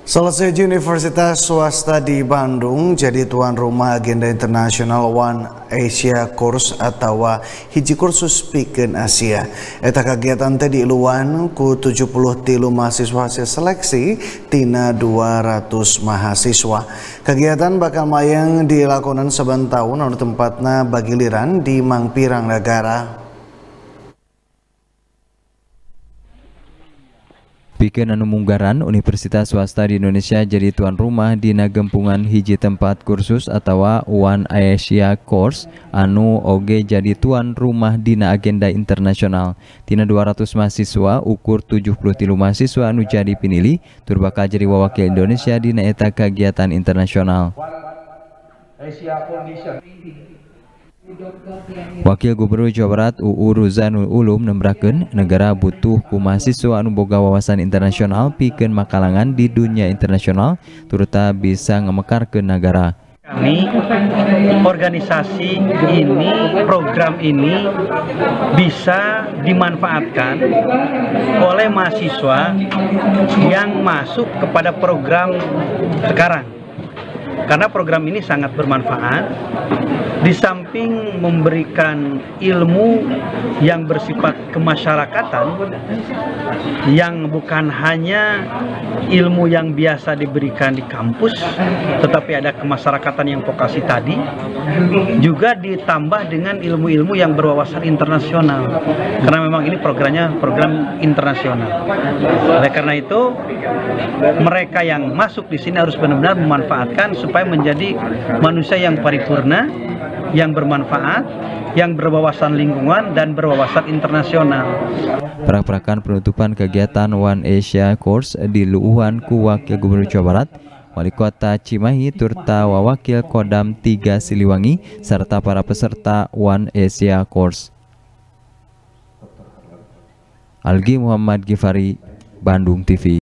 Selesai Universitas swasta di Bandung jadi tuan rumah agenda internasional One Asia Course atau hiji kursus pikeun Asia. Eta kagiatan teh diiluan ku 73 mahasiswa hasil seleksi tina 200 mahasiswa. Kegiatan bakal mayang dilakonan saben taun anu tempatna bagiliran di Mangpirang negara. Pikeun anu munggaran Universitas swasta di Indonesia jadi tuan rumah dina gempungan hiji tempat kursus atau One Asia Course anu oge jadi tuan rumah dina agenda internasional. Tina 200 mahasiswa ukur 73 mahasiswa anu jadi pinilih tur bakal jadi wawakil Indonesia dina eta kagiatan internasional. Wakil Gubernur Jawa Barat UU Ruzanul Ulum nembrakeun negara butuh ku mahasiswa anu boga wawasan internasional pikeun makalangan di dunia internasional turut bisa ngemekarkeun negara. Kami organisasi ini, program ini bisa dimanfaatkan oleh mahasiswa yang masuk kepada program sekarang. Karena program ini sangat bermanfaat, di samping memberikan ilmu yang bersifat kemasyarakatan, yang bukan hanya ilmu yang biasa diberikan di kampus, tetapi ada kemasyarakatan yang vokasi tadi, juga ditambah dengan ilmu-ilmu yang berwawasan internasional. Karena memang ini programnya program internasional. Oleh karena itu, mereka yang masuk di sini harus benar-benar memanfaatkan supaya menjadi manusia yang paripurna, yang bermanfaat, yang berwawasan lingkungan dan berwawasan internasional. Perak-perakan penutupan kegiatan One Asia Course diluuhan ku Wakil Gubernur Jawa Barat, Wali Kota Cimahi turta Wawakil Kodam 3 Siliwangi serta para peserta One Asia Course. Algi Muhammad Gifari, Bandung TV.